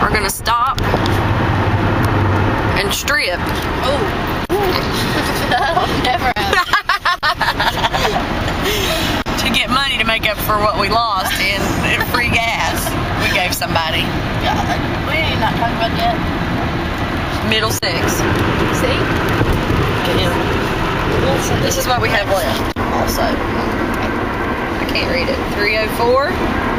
are gonna stop and strip. Oh. That'll never happen. To get money to make up for what we lost in free gas we gave somebody. God, we ain't not talking about that. Middle 6. See? This is what we have left also. I can't read it. 304.